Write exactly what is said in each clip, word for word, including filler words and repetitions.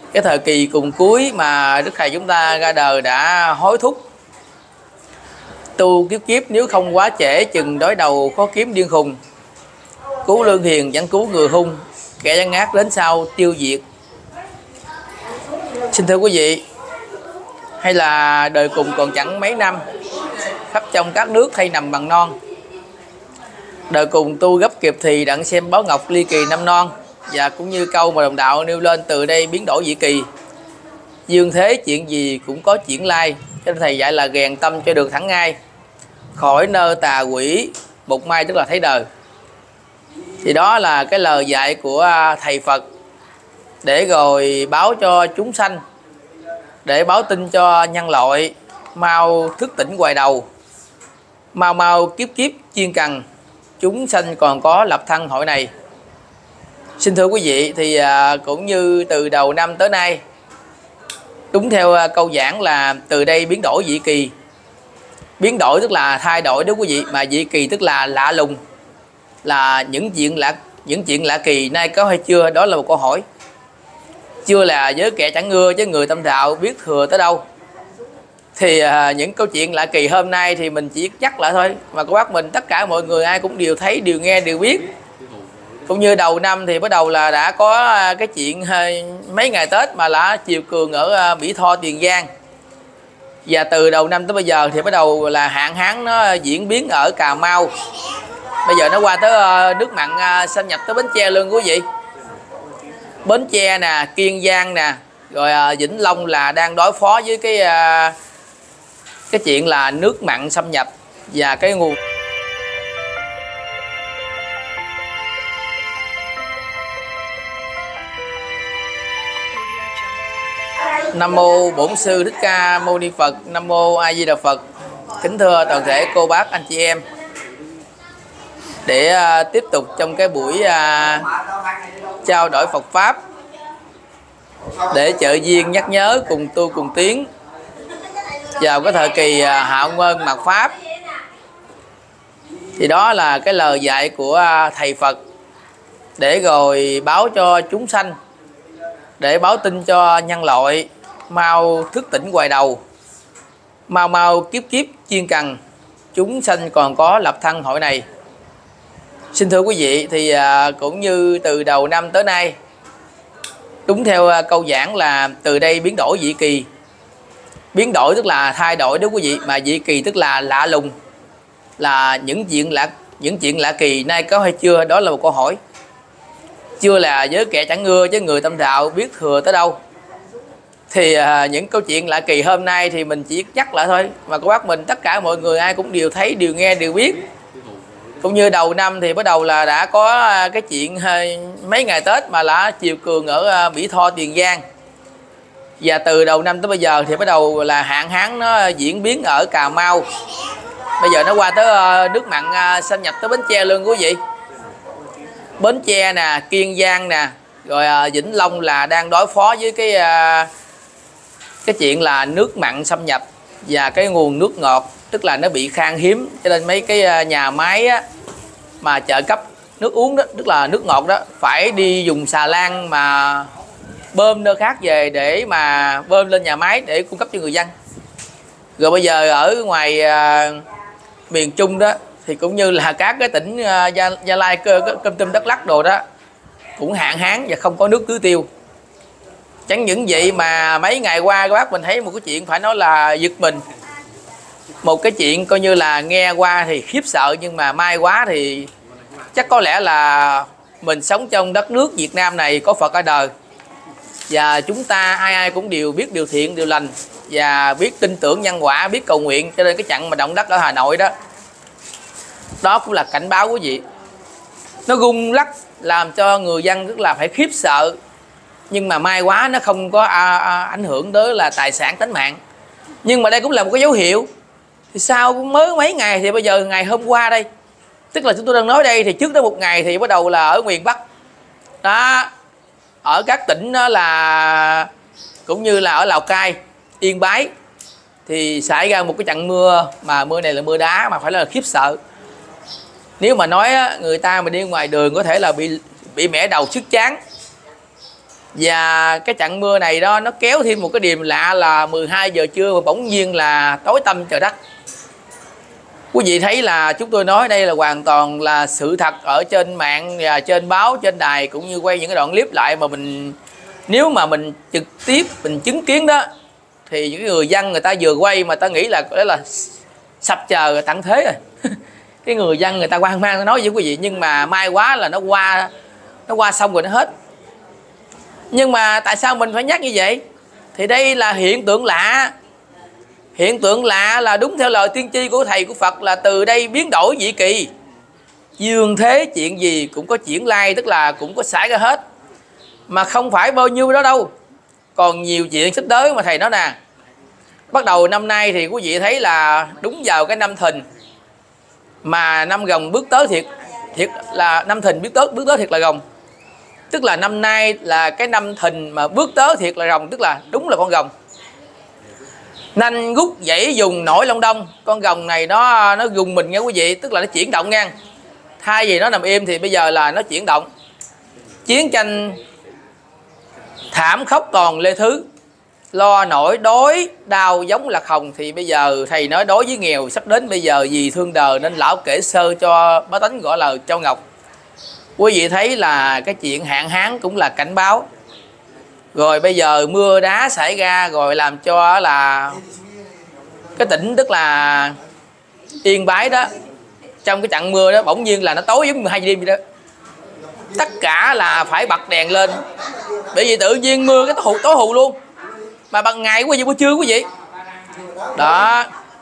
cái thời kỳ cùng cuối mà Đức Thầy chúng ta ra đời đã hối thúc: tu kiếp kiếp nếu không quá trễ, chừng đối đầu khó kiếm điên khùng. Cứu lương hiền chẳng cứu người hung, kẻ gian ác đến sau tiêu diệt. Xin thưa quý vị, hay là đời cùng còn chẳng mấy năm, khắp trong các nước thay nằm bằng non. Đời cùng tu gấp kịp thì đặng xem báo ngọc ly kỳ năm non. Và cũng như câu mà đồng đạo nêu lên, từ đây biến đổi dị kỳ, dương thế chuyện gì cũng có chuyển lai. Cho nên thầy dạy là rèn tâm cho được thẳng ngay, khỏi nơ tà quỷ một mai tức là thấy đời. Thì đó là cái lời dạy của thầy Phật để rồi báo cho chúng sanh, để báo tin cho nhân loại mau thức tỉnh hoài đầu, mau mau kiếp kiếp chuyên cần, chúng sanh còn có lập thân hội này. Xin thưa quý vị, thì cũng như từ đầu năm tới nay, đúng theo câu giảng là từ đây biến đổi dị kỳ. Biến đổi tức là thay đổi đó quý vị, mà dị kỳ tức là lạ lùng, là những chuyện lạ, những chuyện lạ kỳ nay có hay chưa, đó là một câu hỏi. Chưa là với kẻ chẳng ưa, chứ người tâm đạo biết thừa tới đâu. Thì à, những câu chuyện lạ kỳ hôm nay thì mình chỉ nhắc lại thôi, mà các bác mình tất cả mọi người ai cũng đều thấy, đều nghe, đều biết. Cũng như đầu năm thì bắt đầu là đã có cái chuyện mấy ngày Tết mà là chiều cường ở Mỹ Tho, Tiền Giang. Và từ đầu năm tới bây giờ thì bắt đầu là hạn hán nó diễn biến ở Cà Mau. Bây giờ nó qua tới nước mặn xâm nhập tới Bến Tre luôn quý vị. Bến Tre nè, Kiên Giang nè, rồi Vĩnh Long là đang đối phó với cái cái chuyện là nước mặn xâm nhập và cái nguồn. Nam mô Bổn Sư Thích Ca Mâu Ni Phật. Nam mô A Di Đà Phật. Kính thưa toàn thể cô bác anh chị em, để uh, tiếp tục trong cái buổi uh, trao đổi Phật pháp, để trợ duyên nhắc nhớ cùng tu cùng tiến vào cái thời kỳ uh, hạo nguyên mạt pháp. Thì đó là cái lời dạy của uh, thầy Phật để rồi báo cho chúng sanh, để báo tin cho nhân loại mau thức tỉnh hoài đầu, mau mau kiếp kiếp chuyên cần, chúng sanh còn có lập thân hội này. Xin thưa quý vị, thì cũng như từ đầu năm tới nay, đúng theo câu giảng là từ đây biến đổi dị kỳ. Biến đổi tức là thay đổi đó quý vị, mà dị kỳ tức là lạ lùng, là những chuyện lạ, những chuyện lạ kỳ nay có hay chưa, đó là một câu hỏi. Chưa là với kẻ chẳng ưa, chứ người tâm đạo biết thừa tới đâu. Thì à, những câu chuyện lạ kỳ hôm nay thì mình chỉ nhắc lại thôi, mà các bác mình tất cả mọi người ai cũng đều thấy, đều nghe, đều biết. Cũng như đầu năm thì bắt đầu là đã có cái chuyện mấy ngày Tết mà là chiều cường ở Mỹ Tho, Tiền Giang. Và từ đầu năm tới bây giờ thì bắt đầu là hạn hán nó diễn biến ở Cà Mau. Bây giờ nó qua tới nước mặn xâm nhập tới Bến Tre luôn quý vị. Bến Tre nè, Kiên Giang nè, rồi Vĩnh Long là đang đối phó với cái cái chuyện là nước mặn xâm nhập và cái nguồn nước ngọt, tức là nó bị khan hiếm, cho nên mấy cái nhà máy á, mà trợ cấp nước uống đó, tức là nước ngọt đó, phải đi dùng xà lan mà bơm nơi khác về để mà bơm lên nhà máy để cung cấp cho người dân. Rồi bây giờ ở ngoài à, miền Trung đó thì cũng như là các cái tỉnh à, Gia, Gia Lai, Kon Tum, Đắk Lắk đồ đó cũng hạn hán và không có nước tưới tiêu. Chẳng những vậy mà mấy ngày qua các bác mình thấy một cái chuyện phải nói là giật mình. Một cái chuyện coi như là nghe qua thì khiếp sợ, nhưng mà may quá thì chắc có lẽ là mình sống trong đất nước Việt Nam này có Phật ở đời. Và chúng ta ai ai cũng đều biết điều thiện, điều lành, và biết tin tưởng nhân quả, biết cầu nguyện. Cho nên cái trận mà động đất ở Hà Nội đó, đó cũng là cảnh báo quý vị. Nó rung lắc làm cho người dân rất là phải khiếp sợ. Nhưng mà may quá nó không có à, à, ảnh hưởng tới là tài sản tính mạng. Nhưng mà đây cũng là một cái dấu hiệu. Thì sau mới mấy ngày thì bây giờ ngày hôm qua đây, tức là chúng tôi đang nói đây, thì trước đó một ngày thì bắt đầu là ở miền Bắc đó, ở các tỉnh đó là cũng như là ở Lào Cai, Yên Bái thì xảy ra một cái trận mưa, mà mưa này là mưa đá mà phải là khiếp sợ. Nếu mà nói người ta mà đi ngoài đường có thể là bị bị mẻ đầu sức chán. Và cái trận mưa này đó nó kéo thêm một cái điểm lạ là mười hai giờ trưa và bỗng nhiên là tối tăm trời đất. Quý vị thấy là chúng tôi nói đây là hoàn toàn là sự thật ở trên mạng và trên báo, trên đài, cũng như quay những cái đoạn clip lại mà mình, nếu mà mình trực tiếp mình chứng kiến đó thì những người dân người ta vừa quay mà ta nghĩ là đó là sắp chờ tận thế rồi. Cái người dân người ta hoang mang nói với quý vị, nhưng mà may quá là nó qua nó qua xong rồi nó hết. Nhưng mà tại sao mình phải nhắc như vậy? Thì đây là hiện tượng lạ. Hiện tượng lạ là đúng theo lời tiên tri của thầy của Phật là từ đây biến đổi dị kỳ. Dương thế chuyện gì cũng có chuyển lai, tức là cũng có xảy ra hết. Mà không phải bao nhiêu đó đâu, còn nhiều chuyện sắp tới mà thầy nói nè. Bắt đầu năm nay thì quý vị thấy là đúng vào cái năm Thìn, mà năm Rồng bước tới thiệt, thiệt là năm Thìn bước tới bước tới thiệt là Rồng. Tức là năm nay là cái năm Thìn mà bước tới thiệt là Rồng, tức là đúng là con rồng. Nanh rút dãy dùng nổi Long Đông. Con rồng này nó nó dùng mình nha quý vị, tức là nó chuyển động nha. Thay vì nó nằm im thì bây giờ là nó chuyển động. Chiến tranh thảm khốc toàn lê thứ, lo nổi đói đau giống lạc hồng. Thì bây giờ thầy nói đối với nghèo sắp đến bây giờ vì thương đời nên lão kể sơ cho bá tánh gọi là Châu Ngọc. Quý vị thấy là cái chuyện hạn hán cũng là cảnh báo. Rồi bây giờ mưa đá xảy ra rồi làm cho là cái tỉnh tức là Yên Bái đó, trong cái trận mưa đó bỗng nhiên là nó tối giống mười hai giờ đêm vậy đó. Tất cả là phải bật đèn lên, bởi vì tự nhiên mưa cái tối hù, tối hù luôn. Mà ban ngày quý vị buổi trưa quý vị đó,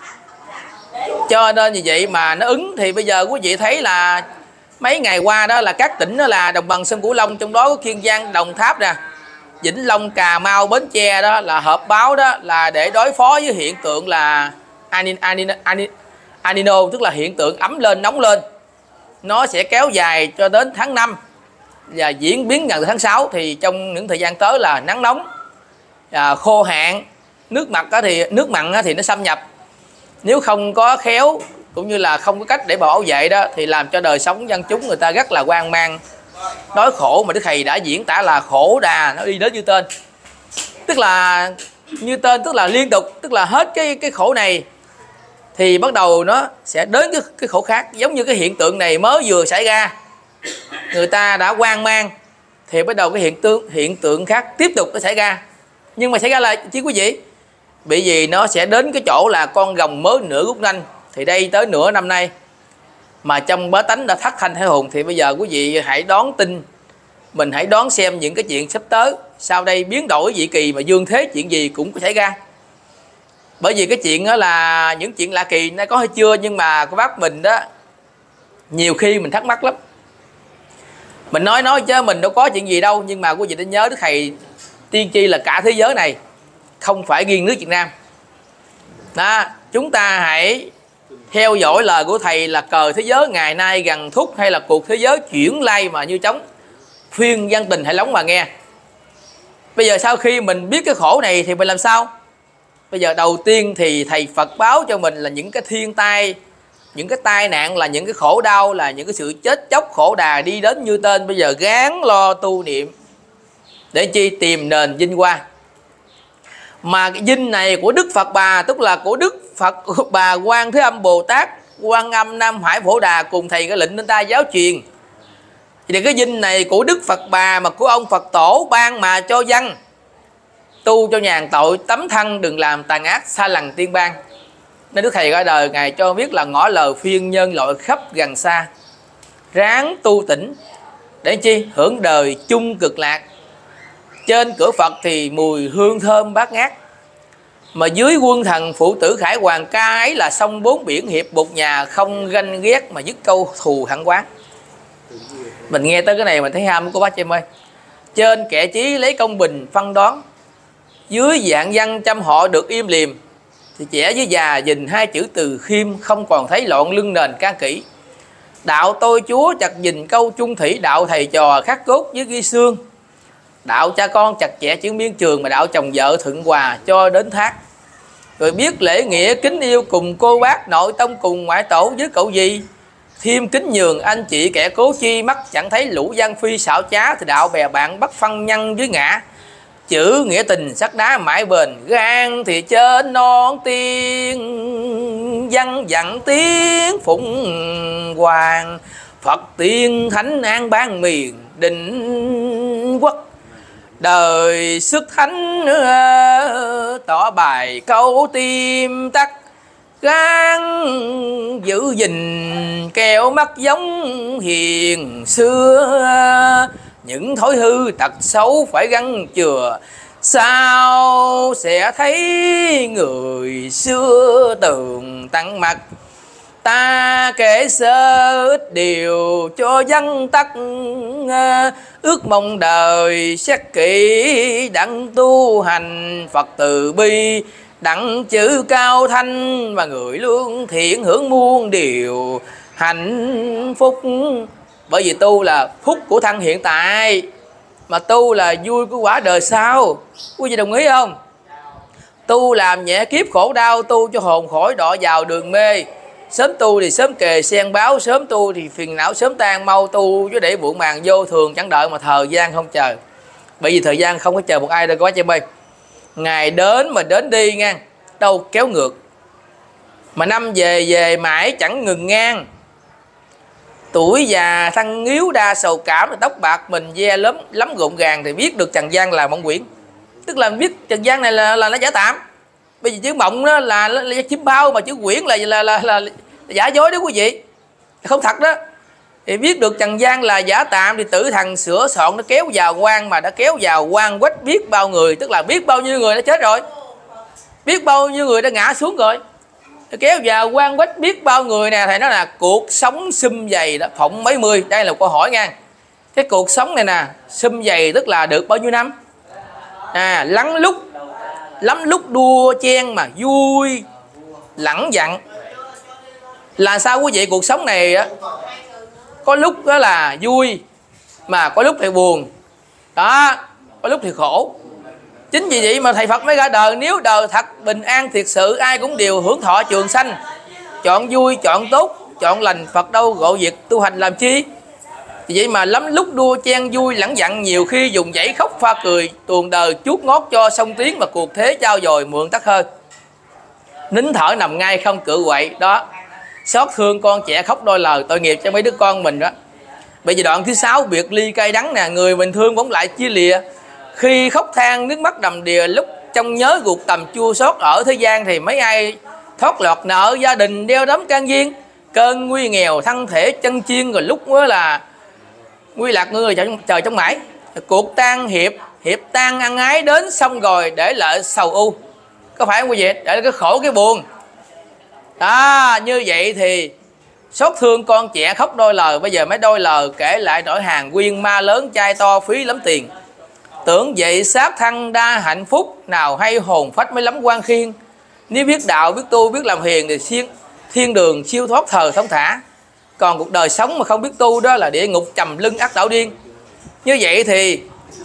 cho nên như vậy mà nó ứng. Thì bây giờ quý vị thấy là mấy ngày qua đó là các tỉnh đó là đồng bằng sông Cửu Long, trong đó có Kiên Giang, Đồng Tháp nè, Vĩnh Long, Cà Mau, Bến Tre đó là họp báo đó là để đối phó với hiện tượng là Anino, Anino, Anino, tức là hiện tượng ấm lên nóng lên. Nó sẽ kéo dài cho đến tháng năm và diễn biến gần từ tháng sáu. Thì trong những thời gian tới là nắng nóng, à, khô hạn, nước mặt đó thì nước mặn thì nó xâm nhập. Nếu không có khéo cũng như là không có cách để bảo vệ đó thì làm cho đời sống dân chúng người ta rất là hoang mang, đói khổ. Mà Đức Thầy đã diễn tả là khổ đà nó đi đến như tên, tức là như tên, tức là liên tục, tức là hết cái cái khổ này thì bắt đầu nó sẽ đến cái, cái khổ khác. Giống như cái hiện tượng này mới vừa xảy ra, người ta đã hoang mang thì bắt đầu cái hiện tượng hiện tượng khác tiếp tục nó xảy ra. Nhưng mà xảy ra là chứ quý vị, bởi vì nó sẽ đến cái chỗ là con rồng mới nửa rút nanh. Thì đây tới nửa năm nay mà trong bá tánh đã thất thanh thể hồn, thì bây giờ quý vị hãy đón tin, mình hãy đón xem những cái chuyện sắp tới. Sau đây biến đổi dị kỳ mà dương thế chuyện gì cũng có xảy ra. Bởi vì cái chuyện đó là những chuyện lạ kỳ nó có hay chưa, nhưng mà cô bác mình đó nhiều khi mình thắc mắc lắm. Mình nói nói chứ mình đâu có chuyện gì đâu, nhưng mà quý vị nên nhớ Đức Thầy tiên tri là cả thế giới này, không phải riêng nước Việt Nam đó. Chúng ta hãy theo dõi lời của Thầy là cờ thế giới ngày nay gần thúc, hay là cuộc thế giới chuyển lay mà như trống. Phiên dân tình hãy lóng mà nghe. Bây giờ sau khi mình biết cái khổ này thì mình làm sao? Bây giờ đầu tiên thì Thầy Phật báo cho mình là những cái thiên tai, những cái tai nạn, là những cái khổ đau, là những cái sự chết chóc khổ đà đi đến như tên. Bây giờ gán lo tu niệm để chi? Tìm nền vinh hoa. Mà cái vinh này của Đức Phật Bà, tức là của Đức Phật Bà Quan Thế Âm Bồ Tát, Quan Âm Nam Hải Phổ Đà cùng Thầy cái lệnh nên ta giáo truyền. Thì cái vinh này của Đức Phật Bà mà của ông Phật Tổ ban mà cho dân tu cho nhàn tội, tấm thân đừng làm tàn ác, xa lằn tiên ban. Nên Đức Thầy ra đời Ngài cho biết là ngõ lời phiên nhân loại khắp gần xa, ráng tu tỉnh để chi? Hưởng đời chung cực lạc. Trên cửa Phật thì mùi hương thơm bát ngát, mà dưới quân thần phụ tử khải hoàng ca ấy là sông bốn biển hiệp một nhà, không ganh ghét mà dứt câu thù hận quán. Mình nghe tới cái này mình thấy ham của bác chị em ơi. Trên kẻ chí lấy công bình phân đoán, dưới dạng dân trăm họ được im liềm, thì trẻ với già dình hai chữ từ khiêm, không còn thấy loạn lưng nền can kỹ. Đạo tôi chúa chặt dình câu chung thủy, đạo thầy trò khắc cốt với ghi xương. Đạo cha con chặt chẽ chữ miên trường, mà đạo chồng vợ thuận hòa cho đến thác. Rồi biết lễ nghĩa kính yêu cùng cô bác, nội tông cùng ngoại tổ với cậu gì. Thêm kính nhường anh chị kẻ cố chi, mắt chẳng thấy lũ gian phi xảo trá, thì đạo bè bạn bắt phân nhân dưới ngã. Chữ nghĩa tình sắc đá mãi bền, gan thì trên non tiên, văn dặn tiếng phụng hoàng. Phật tiên thánh an ban miền định quốc, đời sức thánh tỏ bài câu tim tắc. Gan giữ gìn kẹo mắt giống hiền xưa, những thói hư tật xấu phải gắn chừa, sao sẽ thấy người xưa tường tặng mặt. Ta kể sơ ít điều cho dân tắc, ước mong đời xét kỹ đặng tu hành. Phật từ bi đặng chữ cao thanh, và người lương thiện hưởng muôn điều hạnh phúc. Bởi vì tu là phúc của thân hiện tại, mà tu là vui của quả đời sau. Quý vị đồng ý không? Tu làm nhẹ kiếp khổ đau, tu cho hồn khỏi đọa vào đường mê. Sớm tu thì sớm kề sen báo, sớm tu thì phiền não sớm tan. Mau tu chứ để muộn màng vô thường chẳng đợi mà thời gian không chờ. Bởi vì thời gian không có chờ một ai đâu quá chị ơi. Ngày đến mà đến đi ngang, đâu kéo ngược. Mà năm về về mãi chẳng ngừng ngang. Tuổi già thân yếu đa sầu cảm, tóc bạc mình ve lắm lắm gọn gàng, thì biết được trần gian là mộng quyển. Tức là biết trần gian này là là nó giả tạm. Bây giờ chữ mộng đó là, là, là chim bao, mà chữ quyển là là, là là là giả dối đó quý vị, không thật đó. Thì biết được trần gian là giả tạm, thì tử thần sửa soạn nó kéo vào quan, mà đã kéo vào quan quách biết bao người. Tức là biết bao nhiêu người đã chết rồi, biết bao nhiêu người đã ngã xuống rồi, kéo vào quan quách biết bao người nè. Thầy nói là cuộc sống sum dày đó, phộng mấy mươi. Đây là câu hỏi nha. Cái cuộc sống này nè, sum dày tức là được bao nhiêu năm? À, lắm lúc lắm lúc đua chen mà vui lẳng dặn. Là sao quý vị? Cuộc sống này á, có lúc đó là vui, mà có lúc thì buồn đó, có lúc thì khổ. Chính vì vậy mà thầy Phật mới ra đời. Nếu đời thật bình an thiệt sự, ai cũng đều hưởng thọ trường sanh. Chọn vui, chọn tốt, chọn lành, Phật đâu gộ việc tu hành làm chi. Vì vậy mà lắm lúc đua chen vui lẳng dặn, nhiều khi dùng dãy khóc pha cười, tuồng đời chuốt ngót cho sông tiếng, mà cuộc thế trao dồi mượn tắt hơi. Nín thở nằm ngay không cự quậy đó. Xót thương con trẻ khóc đôi lời, tội nghiệp cho mấy đứa con mình đó. Bây giờ đoạn thứ sáu, biệt ly cay đắng nè. Người mình thương bỗng lại chia lìa, khi khóc than nước mắt đầm đìa. Lúc trong nhớ ruột tầm chua xót ở thế gian, thì mấy ai thoát lọt nợ gia đình đeo đắm can duyên. Cơn nguy nghèo thân thể chân chiên, rồi lúc mới là nguy lạc người trời trong mãi. Cuộc tan hiệp, hiệp tan ăn ái đến xong rồi, để lại sầu u. Có phải không quý vị? Để lại cái khổ cái buồn đó. Như vậy thì xót thương con trẻ khóc đôi lời. Bây giờ mấy đôi lời kể lại nỗi hàng quyên, ma lớn chai to phí lắm tiền. Tưởng vậy sát thân đa hạnh phúc, nào hay hồn phách mới lắm quan khiên. Nếu biết đạo, biết tu, biết làm hiền, thì thiên, thiên đường siêu thoát thờ thông thả. Còn cuộc đời sống mà không biết tu đó là địa ngục trầm lưng ác đảo điên. Như vậy thì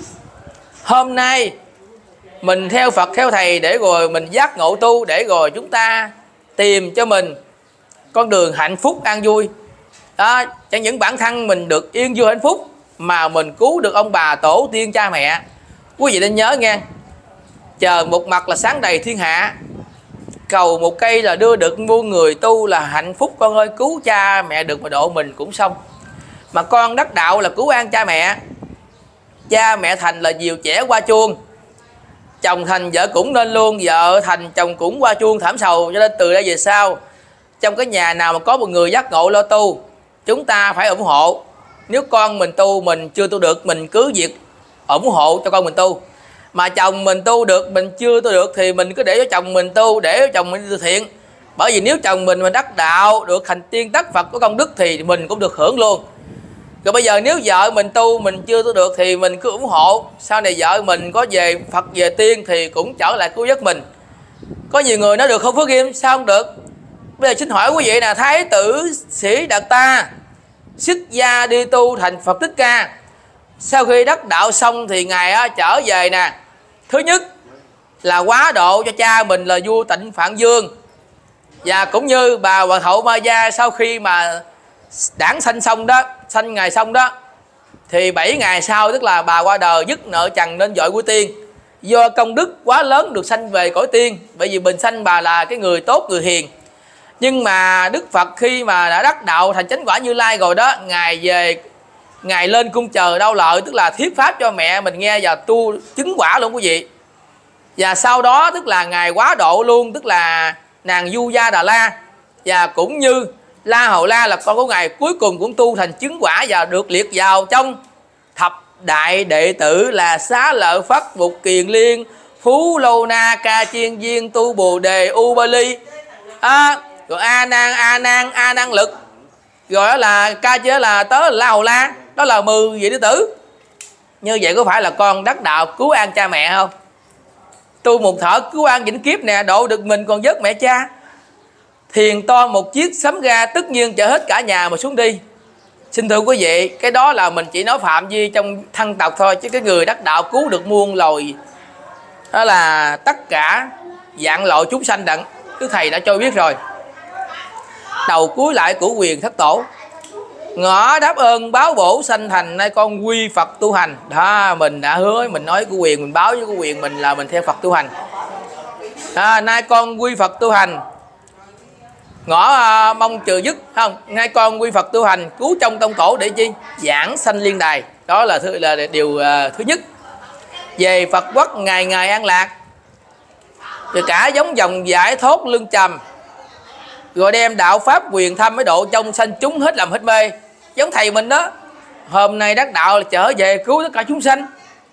hôm nay mình theo Phật theo thầy, để rồi mình giác ngộ tu, để rồi chúng ta tìm cho mình con đường hạnh phúc an vui đó. Chẳng những bản thân mình được yên vui hạnh phúc, mà mình cứu được ông bà tổ tiên cha mẹ. Quý vị nên nhớ nghe, chờ một mặt là sáng đầy thiên hạ, cầu một cây là đưa được muôn người. Tu là hạnh phúc con ơi, cứu cha mẹ được mà độ mình cũng xong. Mà con đắc đạo là cứu an cha mẹ. Cha mẹ thành là diều trẻ qua chuông, chồng thành vợ cũng nên luôn, vợ thành chồng cũng qua chuông thảm sầu. Cho nên từ đây về sau, trong cái nhà nào mà có một người giác ngộ lo tu, chúng ta phải ủng hộ. Nếu con mình tu mình chưa tu được, mình cứ việc ủng hộ cho con mình tu. Mà chồng mình tu được, mình chưa tu được, thì mình cứ để cho chồng mình tu, để cho chồng mình tu thiện. Bởi vì nếu chồng mình mình đắc đạo, được thành tiên đắc Phật có công đức, thì mình cũng được hưởng luôn. Rồi bây giờ nếu vợ mình tu mình chưa tu được, thì mình cứ ủng hộ. Sau này vợ mình có về Phật về tiên, thì cũng trở lại cứu vớt mình. Có nhiều người nói được không Phước Kim? Sao không được? Bây giờ xin hỏi quý vị là Thái tử Sĩ Đạt Ta xuất gia đi tu thành Phật Thích Ca. Sau khi đắc đạo xong thì Ngài á, trở về nè. Thứ nhất là quá độ cho cha mình là vua Tịnh Phạn Dương. Và cũng như bà Hoàng hậu Ma Gia, sau khi mà đản sanh xong đó, sanh ngày xong đó, thì bảy ngày sau tức là bà qua đời dứt nợ trần nên dội của tiên. Do công đức quá lớn được sanh về cõi tiên, bởi vì bình sanh bà là cái người tốt, người hiền. Nhưng mà Đức Phật khi mà đã đắc đạo thành chánh quả Như Lai rồi đó, Ngài về, Ngài lên cung chờ Đau Lợi, tức là thuyết pháp cho mẹ mình nghe và tu chứng quả luôn quý vị. Và sau đó tức là Ngài quá độ luôn, tức là nàng Du Gia Đà La, và cũng như La Hầu La là con của Ngài, cuối cùng cũng tu thành chứng quả và được liệt vào trong thập đại đệ tử là Xá Lợi Phất, Mục Kiền Liên, Phú Lâu Na, Ca Chiên Viên, Tu Bồ Đề, U Ba Ly, à, rồi A Nan, A Nan, A Năng Lực, rồi đó là Ca Chế là tớ La Hầu La, đó là mười vị đệ tử. Như vậy có phải là con đắc đạo cứu an cha mẹ không? Tu một thở cứu an vĩnh kiếp nè, độ được mình còn vớt mẹ cha. Thiền to một chiếc sấm ga, tất nhiên chở hết cả nhà mà xuống đi. Xin thưa quý vị, cái đó là mình chỉ nói phạm vi trong thân tộc thôi, chứ cái người đắc đạo cứu được muôn loài, đó là tất cả dạng loại chúng sanh đặng. Đức Thầy đã cho biết rồi. Đầu cuối lại của quyền thất tổ, ngõ đáp ơn báo bổ sanh thành, nay con quy Phật tu hành. Đó, mình đã hứa, mình nói của quyền, mình báo với của quyền mình là mình theo Phật tu hành. À, nay con quy Phật tu hành, ngõ à, mong trừ dứt không. Nay con quy Phật tu hành, cứu trong tông tổ để chi? Giảng sanh liên đài. Đó là, thứ, là điều uh, thứ nhất. Về Phật quốc ngày ngày an lạc, rồi cả giống dòng giải thoát lương trầm, rồi đem đạo pháp quyền thâm mới độ trong sanh chúng hết lầm hết mê. Giống thầy mình đó, hôm nay đắc đạo là trở về cứu tất cả chúng sanh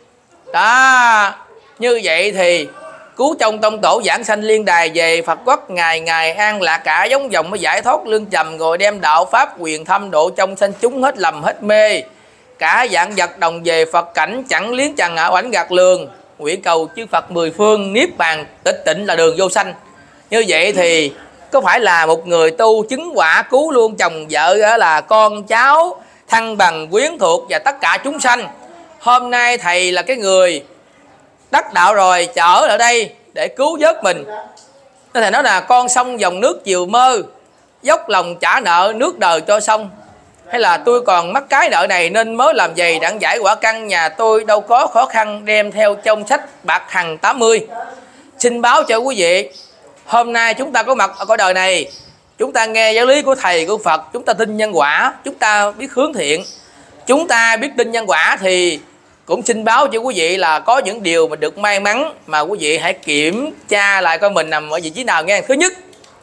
đó. Như vậy thì cứu trong tông tổ giảng sanh liên đài, về Phật quốc ngày ngày an lạc, cả giống dòng mới giải thoát lương trầm, rồi đem đạo pháp quyền thâm độ trong sanh chúng hết lầm hết mê. Cả dạng vật đồng về Phật cảnh, chẳng liếng chẳng ngã oảnh gạt lường, nguyện cầu chư Phật mười phương niết bàn tịch tịnh là đường vô sanh. Như vậy thì có phải là một người tu chứng quả cứu luôn chồng vợ, đó là con cháu, thân bằng quyến thuộc và tất cả chúng sanh. Hôm nay thầy là cái người đắc đạo rồi, chở ở đây để cứu vớt mình. Nên thầy nói là con sông dòng nước chiều mơ, dốc lòng trả nợ nước đời cho sông. Hay là tôi còn mắc cái nợ này nên mới làm giày đặng giải quả căn, nhà tôi đâu có khó khăn đem theo trong sách bạc hằng tám mươi. Xin báo cho quý vị, hôm nay chúng ta có mặt ở cõi đời này, chúng ta nghe giáo lý của thầy của Phật, chúng ta tin nhân quả, chúng ta biết hướng thiện, chúng ta biết tin nhân quả, thì cũng xin báo cho quý vị là có những điều mình được may mắn, mà quý vị hãy kiểm tra lại coi mình nằm ở vị trí nào nghe. Thứ nhất,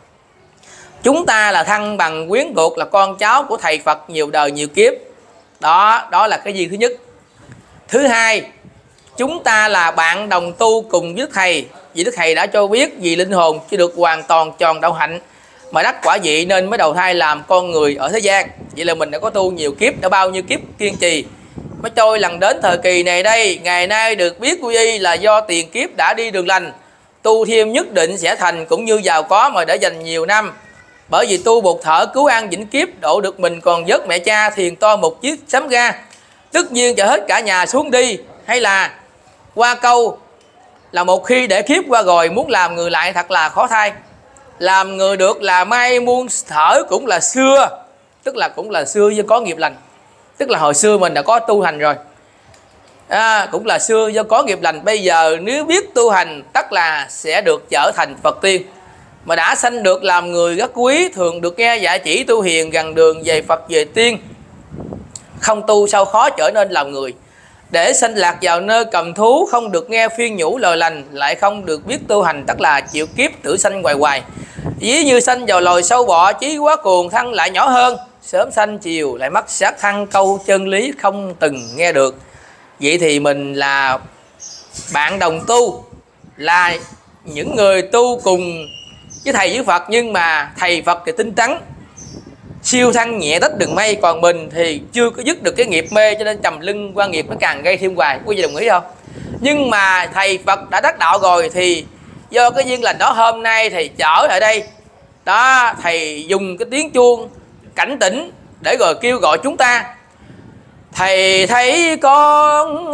chúng ta là thân bằng quyến thuộc, là con cháu của thầy Phật nhiều đời nhiều kiếp. Đó, đó là cái gì thứ nhất. Thứ hai, chúng ta là bạn đồng tu cùng với Đức Thầy. Vì Đức Thầy đã cho biết vì linh hồn chưa được hoàn toàn tròn đạo hạnh mà đắc quả vị nên mới đầu thai làm con người ở thế gian. Vậy là mình đã có tu nhiều kiếp, đã bao nhiêu kiếp kiên trì mới trôi lần đến thời kỳ này đây. Ngày nay được biết quy y là do tiền kiếp đã đi đường lành, tu thêm nhất định sẽ thành cũng như giàu có mà để dành nhiều năm. Bởi vì tu một thở cứu an vĩnh kiếp, độ được mình còn vớt mẹ cha, thiền to một chiếc sấm ga, tất nhiên chở hết cả nhà xuống đi. Hay là qua câu là một khi để kiếp qua rồi, muốn làm người lại thật là khó thay. Làm người được là may muôn thở cũng là xưa, tức là cũng là xưa do có nghiệp lành, tức là hồi xưa mình đã có tu hành rồi, à, cũng là xưa do có nghiệp lành. Bây giờ nếu biết tu hành tất là sẽ được trở thành Phật tiên. Mà đã sanh được làm người rất quý, thường được nghe dạy chỉ tu hiền, gần đường về Phật về tiên. Không tu sao khó trở nên làm người, để sanh lạc vào nơi cầm thú, không được nghe phiên nhủ lời lành, lại không được biết tu hành, tất là chịu kiếp tử sanh hoài hoài. Ví như sanh vào loài sâu bọ, chí quá cuồng, thân lại nhỏ hơn, sớm sanh chiều lại mất xác thân, câu chân lý không từng nghe được. Vậy thì mình là bạn đồng tu, là những người tu cùng với thầy với Phật, nhưng mà thầy Phật thì tinh tấn, siêu thân nhẹ tách đường mây, còn mình thì chưa có dứt được cái nghiệp mê, cho nên trầm lưng qua nghiệp nó càng gây thêm hoài. Quý vị đồng ý không? Nhưng mà thầy Phật đã đắc đạo rồi thì do cái duyên lành đó, hôm nay thầy chở ở đây đó, thầy dùng cái tiếng chuông cảnh tỉnh để rồi kêu gọi chúng ta. Thầy thấy con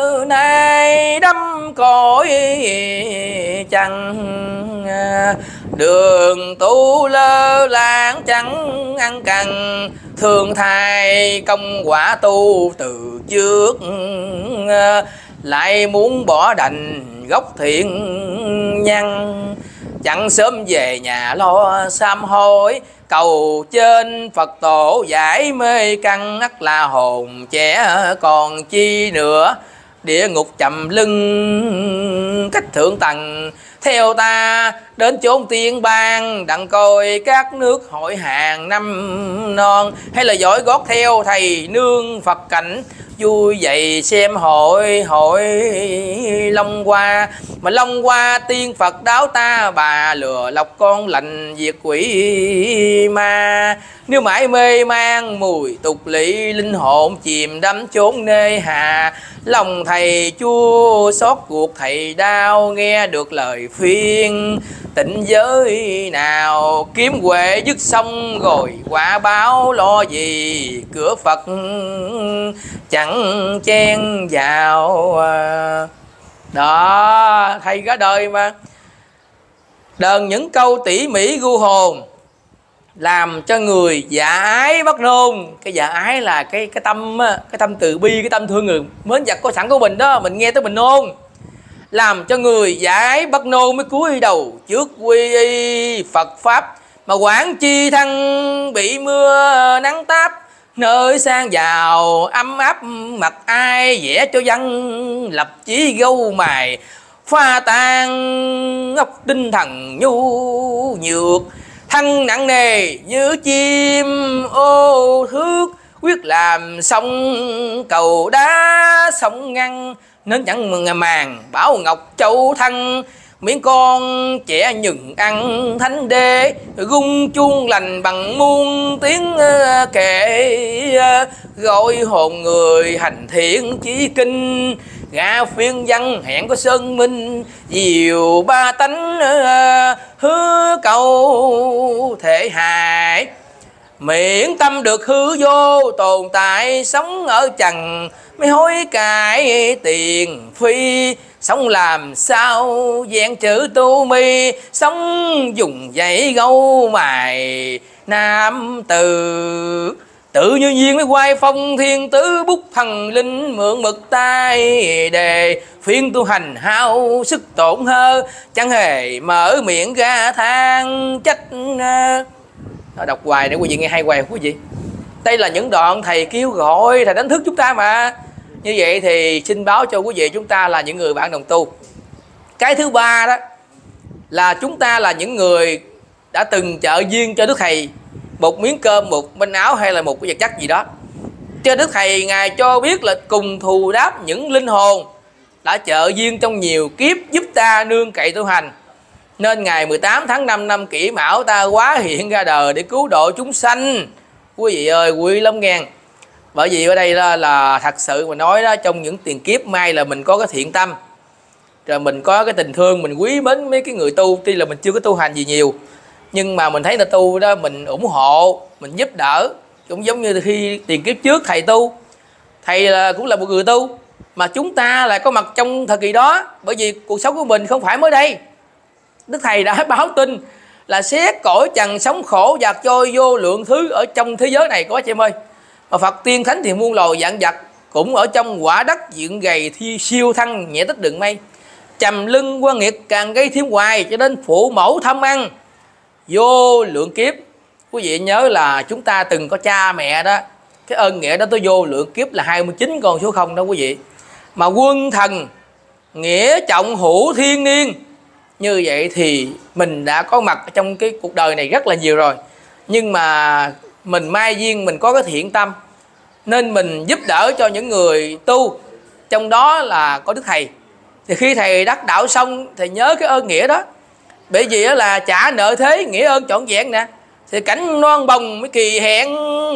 nay đắm cõi chẳng, đường tu lơ lãng chẳng ăn cằn, thương thai công quả tu từ trước, lại muốn bỏ đành gốc thiện nhân. Chẳng sớm về nhà lo sám hối, cầu trên Phật tổ giải mê căn, ắt là hồn trẻ còn chi nữa. Địa ngục chầm lưng cách thượng tầng, theo ta đến chốn tiên bang, đặng coi các nước hội hàng năm non. Hay là dõi gót theo thầy nương Phật cảnh, vui vậy xem hội hội Long Hoa. Mà Long Hoa tiên Phật đáo ta, bà lừa lọc con lành diệt quỷ ma. Nếu mãi mê mang mùi tục lỵ, linh hồn chìm đắm chốn nơi hà. Lòng thầy chua xót ruột thầy đau, nghe được lời khuyên tịnh giới nào. Kiếm huệ dứt xong rồi quả báo, lo gì cửa Phật chẳng chen vào. Đó, thầy cả đời mà đờn những câu tỉ mỉ gu hồn, làm cho người dạ ái bất nôn. Cái dạ ái là cái cái tâm cái tâm từ bi, cái tâm thương người mến vật có sẵn của mình đó, mình nghe tới mình nôn. Làm cho người dạ ái bất nôn mới cúi đầu trước quy y Phật pháp. Mà quản chi thân bị mưa nắng táp, nơi sang giàu ấm áp mặt ai. Vẽ cho văn lập chí gâu mài, pha tan ngọc tinh thần nhu nhược. Thân nặng nề như chim ô thước, quyết làm sông cầu đá sông ngăn. Nên chẳng màng bảo ngọc châu thân, miễn con trẻ nhừng ăn thánh đế. Gung chuông lành bằng muôn tiếng kệ, gọi hồn người hành thiện chí kinh. Gã phiên văn hẹn có sơn minh, diều ba tánh hứa cầu thể hại. Miễn tâm được hư vô tồn tại, sống ở trần mới hối cải tiền phi. Sống làm sao dạng chữ tu mi, sống dùng giấy gâu mài nam từ. Tự như nhiên mới quay phong thiên tứ, bút thần linh mượn mực tay đề. Phiên tu hành hao sức tổn hơ, chẳng hề mở miệng ra than trách. Đó, đọc hoài để quý vị nghe hay hoài quý vị. Đây là những đoạn thầy kêu gọi, thầy đánh thức chúng ta mà. Như vậy thì xin báo cho quý vị chúng ta là những người bạn đồng tu. Cái thứ ba đó là chúng ta là những người đã từng trợ duyên cho Đức Thầy một miếng cơm, một manh áo hay là một cái vật chất gì đó. Cho Đức Thầy Ngài cho biết là cùng thù đáp những linh hồn đã trợ duyên trong nhiều kiếp giúp ta nương cậy tu hành. Nên ngày mười tám tháng năm năm Kỷ Mão ta hóa hiện ra đời để cứu độ chúng sanh. Quý vị ơi, quý lắm nghe. Bởi vì ở đây là, là thật sự mà nói đó, trong những tiền kiếp may là mình có cái thiện tâm, rồi mình có cái tình thương, mình quý mến mấy cái người tu. Tuy là mình chưa có tu hành gì nhiều, nhưng mà mình thấy người ta tu đó, mình ủng hộ, mình giúp đỡ. Cũng giống như khi tiền kiếp trước thầy tu, thầy là cũng là một người tu, mà chúng ta lại có mặt trong thời kỳ đó. Bởi vì cuộc sống của mình không phải mới đây. Đức Thầy đã báo tin là xét cõi trần sống khổ dạt trôi vô lượng thứ ở trong thế giới này có chị em ơi. Mà Phật tiên thánh thì muôn loài dạng vật cũng ở trong quả đất diện gầy thi siêu thăng nhẹ tích đường mây. Trầm lưng quan nghiệt càng gây thêm hoài, cho nên phụ mẫu thâm ăn vô lượng kiếp. Quý vị nhớ là chúng ta từng có cha mẹ đó, cái ơn nghĩa đó tới vô lượng kiếp là hai mươi chín con số không đó quý vị. Mà quân thần nghĩa trọng hữu thiên niên, như vậy thì mình đã có mặt trong cái cuộc đời này rất là nhiều rồi. Nhưng mà mình mai duyên, mình có cái thiện tâm, nên mình giúp đỡ cho những người tu, trong đó là có Đức Thầy. Thì khi Thầy đắc đạo xong, Thầy nhớ cái ơn nghĩa đó. Bởi vì là trả nợ thế, nghĩa ơn trọn vẹn nè. Thì cảnh non bồng mới kỳ hẹn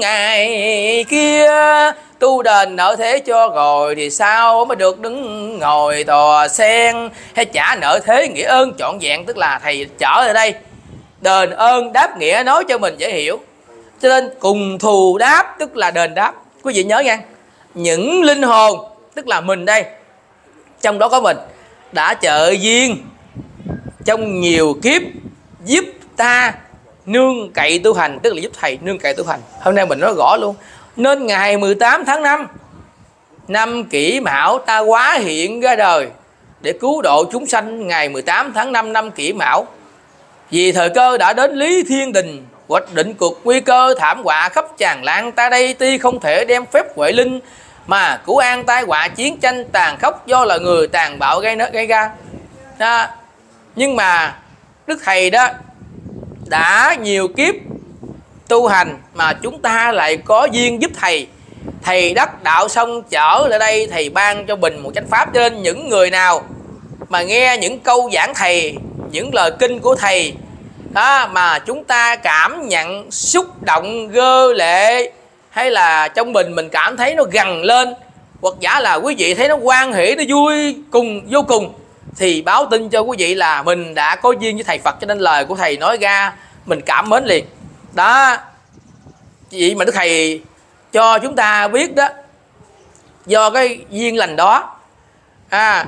ngày kia, tu đền nợ thế cho rồi thì sao mới được đứng ngồi tòa sen. Hay trả nợ thế nghĩa ơn trọn vẹn, tức là Thầy trở lại đây đền ơn đáp nghĩa, nói cho mình dễ hiểu. Cho nên cùng thù đáp tức là đền đáp. Quý vị nhớ nha, những linh hồn tức là mình đây, trong đó có mình, đã trợ duyên trong nhiều kiếp giúp ta nương cậy tu hành, tức là giúp thầy nương cậy tu hành. Hôm nay mình nói rõ luôn. Nên ngày mười tám tháng năm năm Kỷ Mão ta hóa hiện ra đời để cứu độ chúng sanh ngày mười tám tháng năm năm Kỷ Mão. Vì thời cơ đã đến Lý Thiên Đình, hoạch định cuộc nguy cơ thảm họa khắp tràn lan, ta đây tuy không thể đem phép huệ linh mà cứu an tai họa chiến tranh tàn khốc do là người tàn bạo gây nó gây ra. Đó. Nhưng mà Đức Thầy đó đã nhiều kiếp tu hành mà chúng ta lại có duyên giúp Thầy. Thầy đắc đạo xong trở lại đây, Thầy ban cho mình một chánh pháp. Cho nên những người nào mà nghe những câu giảng Thầy, những lời kinh của Thầy đó, mà chúng ta cảm nhận xúc động gơ lệ, hay là trong mình mình cảm thấy nó gằn lên, hoặc giả là quý vị thấy nó hoan hỷ, nó vui cùng vô cùng, thì báo tin cho quý vị là mình đã có duyên với Thầy Phật. Cho nên lời của Thầy nói ra mình cảm mến liền. Đó, vậy mà Đức Thầy cho chúng ta biết đó, do cái duyên lành đó à,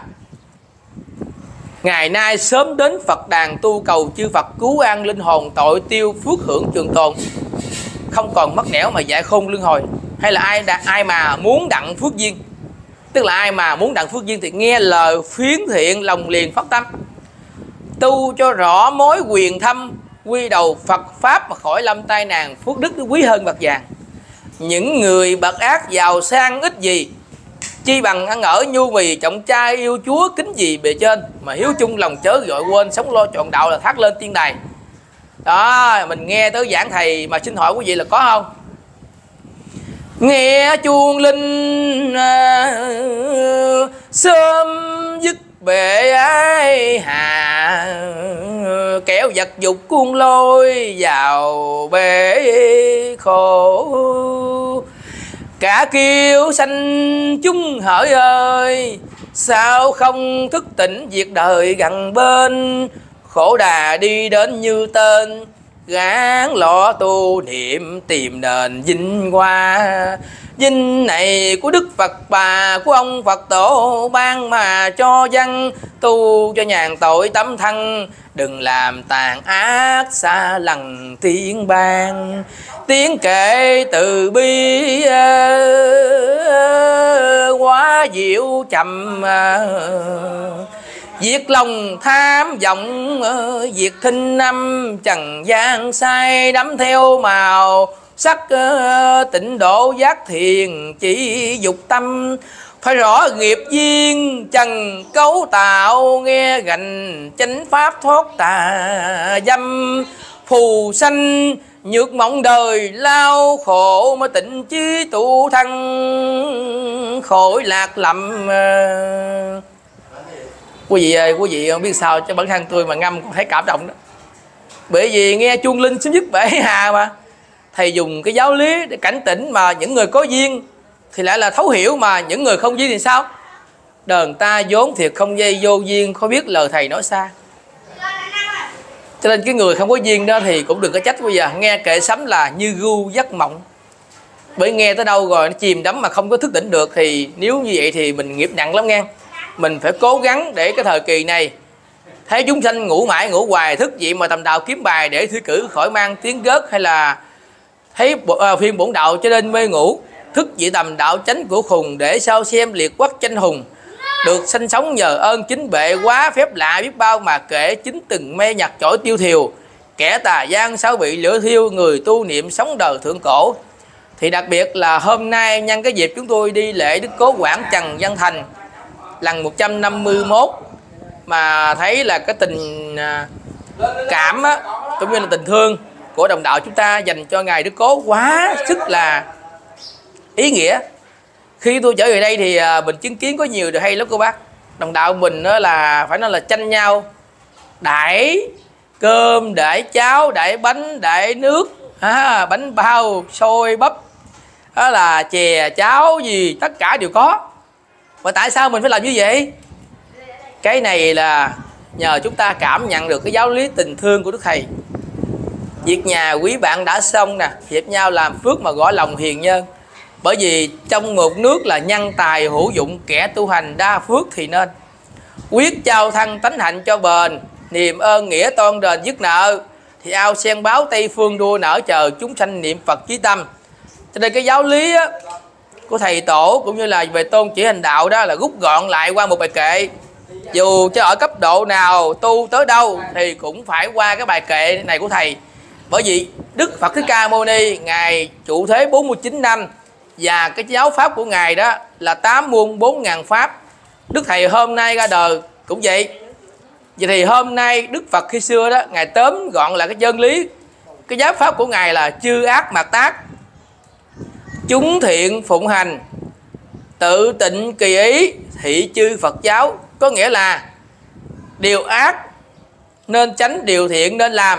ngày nay sớm đến Phật đàn tu cầu chư Phật cứu an linh hồn, tội tiêu phước hưởng trường tồn, không còn mất nẻo mà dạy khôn luân hồi. Hay là ai đã, ai mà muốn đặng phước duyên, tức là ai mà muốn đặng phước duyên thì nghe lời phiến thiện lòng liền phát tâm, tu cho rõ mối quyền thâm, quy đầu Phật pháp mà khỏi lâm tai nạn, phước đức quý hơn bạc vàng. Những người bậc ác giàu sang ít gì, chi bằng ăn ở nhu mì trọng trai, yêu Chúa kính gì bề trên, mà hiếu chung lòng chớ gọi quên, sống lo trọn đạo là thác lên tiên đài. Đó, mình nghe tới giảng Thầy mà xin hỏi quý vị là có không? Nghe chuông linh à, sớm dứt bể ái hà, kéo vật dục cuốn lôi vào bể khổ. Cả kiêu sanh chúng hỡi ơi, sao không thức tỉnh việc đời gần bên, khổ đà đi đến như tên, gán lọ tu niệm tìm nền vinh hoa. Vinh này của Đức Phật Bà, của ông Phật Tổ ban mà cho dân, tu cho nhàn tội tâm thân, đừng làm tàn ác xa lằng tiếng ban. Tiếng kệ từ bi quá diệu chậm, diệt lòng tham vọng, diệt thinh năm trần gian sai, đắm theo màu sắc tịnh độ giác thiền chỉ dục tâm. Phải rõ nghiệp duyên trần cấu tạo, nghe gành chánh pháp thoát tà dâm. Phù sanh nhược mộng đời lao khổ, mới tịnh chí tụ thân khỏi lạc lầm. Quý vị ơi, quý vị không biết sao cho bản thân tôi mà ngâm cũng thấy cảm động đó. Bởi vì nghe chuông linh sớm dứt bể hà mà Thầy dùng cái giáo lý để cảnh tỉnh, mà những người có duyên thì lại là thấu hiểu, mà những người không duyên thì sao? Đời ta vốn thiệt không dây vô duyên, khó biết lời Thầy nói xa. Cho nên cái người không có duyên đó thì cũng đừng có trách. Bây giờ nghe kệ sấm là như gu giấc mộng, bởi nghe tới đâu rồi nó chìm đắm mà không có thức tỉnh được, thì nếu như vậy thì mình nghiệp nặng lắm nghe. Mình phải cố gắng để cái thời kỳ này thấy chúng sanh ngủ mãi ngủ hoài, thức dậy mà tầm đạo kiếm bài để thi cử khỏi mang tiếng gớt, hay là thấy uh, phim bổn đạo cho nên mê ngủ, thức dậy tầm đạo chánh của khùng, để sao xem liệt quốc tranh hùng. Được sanh sống nhờ ơn chính bệ, quá phép lạ biết bao mà kể, chính từng mê nhặt chổi tiêu thiều. Kẻ tà gian sao bị lửa thiêu, người tu niệm sống đời thượng cổ. Thì đặc biệt là hôm nay nhân cái dịp chúng tôi đi lễ Đức Cố Quảng Trần Văn Thành lần một trăm năm mươi mốt, mà thấy là cái tình cảm á, cũng như là tình thương của đồng đạo chúng ta dành cho ngài Đức Cố quá sức là ý nghĩa. Khi tôi trở về đây thì mình chứng kiến có nhiều điều hay lắm cô bác. Đồng đạo mình đó là phải nói là tranh nhau đãi cơm, đãi cháo, đãi bánh, đãi nước, à, bánh bao, xôi bắp, đó là chè cháo gì tất cả đều có. Mà tại sao mình phải làm như vậy? Cái này là nhờ chúng ta cảm nhận được cái giáo lý tình thương của Đức Thầy. Việc nhà quý bạn đã xong nè, hiệp nhau làm phước mà gõ lòng hiền nhân. Bởi vì trong một nước là nhân tài hữu dụng, kẻ tu hành đa phước thì nên quyết trao thân tánh hạnh cho bền. niềm ơn nghĩa toan đền dứt nợ, thì ao sen báo Tây phương đua nở chờ chúng sanh niệm Phật chí tâm. Cho nên cái giáo lý á, của thầy tổ cũng như là về tôn chỉ hành đạo đó là rút gọn lại qua một bài kệ. Dù cho ở cấp độ nào, tu tới đâu thì cũng phải qua cái bài kệ này của thầy. Bởi vì Đức Phật Thích Ca Mâu Ni ngài trụ thế bốn mươi chín năm, và cái giáo pháp của ngài đó là tám muôn bốn ngàn pháp. Đức thầy hôm nay ra đời cũng vậy. Vậy thì hôm nay Đức Phật khi xưa đó, ngài tóm gọn là cái chân lý, cái giáo pháp của ngài là chư ác mạt tác, chúng thiện phụng hành, tự tịnh kỳ ý, thị chư Phật giáo. Có nghĩa là điều ác nên tránh, điều thiện nên làm,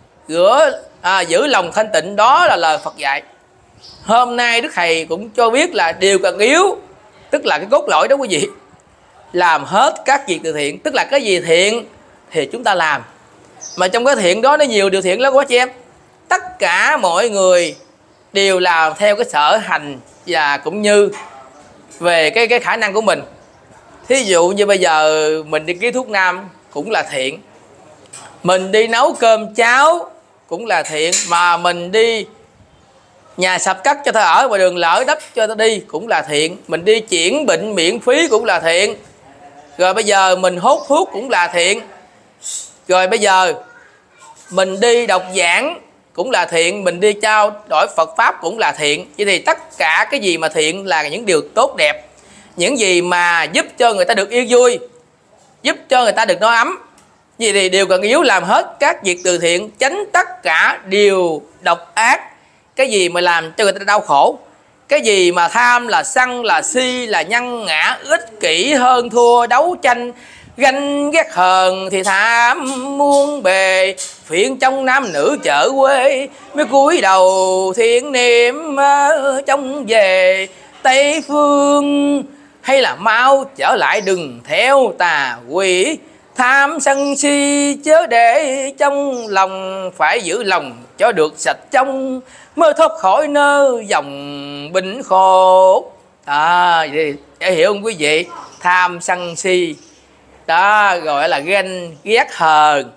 rửa à, giữ lòng thanh tịnh, đó là lời Phật dạy. Hôm nay Đức thầy cũng cho biết là điều cần yếu, tức là cái cốt lõi đó quý vị, làm hết các việc từ thiện. Tức là cái gì thiện thì chúng ta làm, mà trong cái thiện đó nó nhiều điều thiện lắm quá chị em. Tất cả mọi người đều làm theo cái sở hành và cũng như về cái cái khả năng của mình. Thí dụ như bây giờ mình đi ký thuốc nam cũng là thiện, mình đi nấu cơm cháo cũng là thiện, mà mình đi nhà sập cắt cho ta ở và đường lỡ đắp cho ta đi cũng là thiện, mình đi chuyển bệnh miễn phí cũng là thiện, rồi bây giờ mình hốt thuốc cũng là thiện, rồi bây giờ mình đi đọc giảng cũng là thiện, mình đi trao đổi Phật pháp cũng là thiện. Vậy thì tất cả cái gì mà thiện là những điều tốt đẹp, những gì mà giúp cho người ta được yên vui, giúp cho người ta được no ấm, vậy thì đều cần yếu làm hết các việc từ thiện, tránh tất cả điều độc ác. Cái gì mà làm cho người ta đau khổ, cái gì mà tham là sân là si là nhân ngã, ích kỷ hơn thua, đấu tranh ganh ghét hờn thì tham muôn bề, phiền trong nam nữ chợ quê, mới cúi đầu thiện niệm trong về Tây phương. Hay là mau trở lại đừng theo tà quỷ, tham sân si chớ để trong lòng, phải giữ lòng cho được sạch trong, mới thoát khỏi nơi dòng bệnh khổ. À, vậy để hiểu không quý vị? Tham sân si đó gọi là ganh ghét hờn.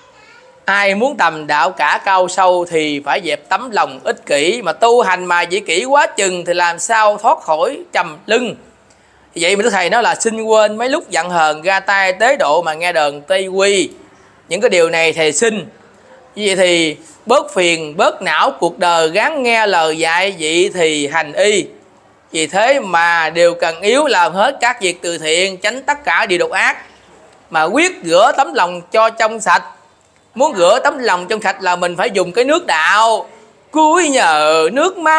Ai muốn tầm đạo cả cao sâu thì phải dẹp tấm lòng ích kỷ, mà tu hành mà dĩ kỷ quá chừng thì làm sao thoát khỏi trầm lưng. Vậy mà Đức thầy nói là xin quên mấy lúc giận hờn, ra tay tế độ mà nghe đờn Tây Quy. Những cái điều này thầy xin. Vậy thì bớt phiền, bớt não cuộc đời, gắng nghe lời dạy, vậy thì hành y. Vì thế mà đều cần yếu làm hết các việc từ thiện, tránh tất cả điều độc ác, mà quyết rửa tấm lòng cho trong sạch. Muốn rửa tấm lòng trong sạch là mình phải dùng cái nước đạo. Cúi nhờ nước ma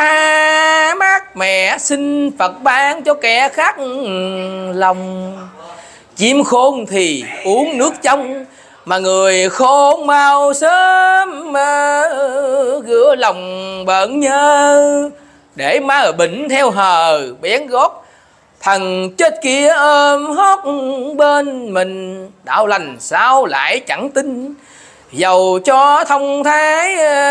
mát mẻ, xin Phật ban cho kẻ khác lòng. Chim khôn thì uống nước trong, mà người khôn mau sớm rửa lòng bận nhớ, để má ở bệnh theo hờ bén gót. Thần chết kia ôm hót bên mình, đạo lành sao lại chẳng tin. Dầu cho thông thái